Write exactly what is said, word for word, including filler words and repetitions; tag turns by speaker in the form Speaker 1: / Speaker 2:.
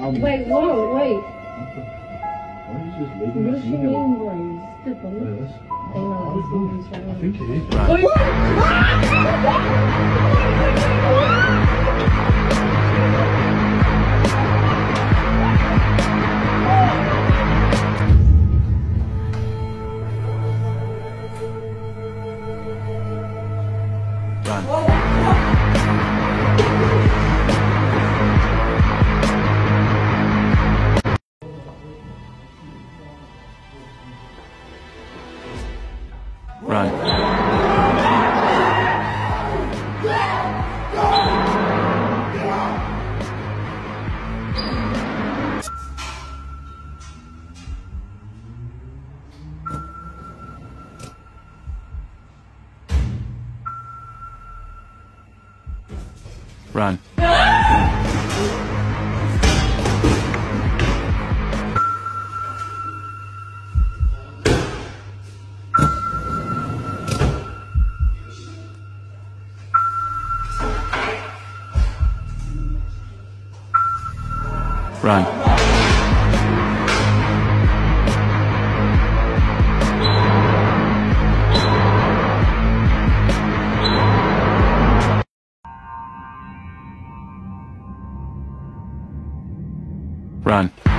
Speaker 1: I'm,
Speaker 2: Wait, whoa, wait.
Speaker 1: why are you just leaving
Speaker 2: What
Speaker 1: us
Speaker 2: does she
Speaker 1: in
Speaker 2: mean,
Speaker 1: here?
Speaker 2: Rose? The
Speaker 1: Yeah,
Speaker 2: bullet?
Speaker 1: that's-
Speaker 2: Hang on,
Speaker 1: I
Speaker 2: this
Speaker 1: don't know.
Speaker 2: movie's right.
Speaker 1: I think it is.
Speaker 3: Run. Run. Run. Run.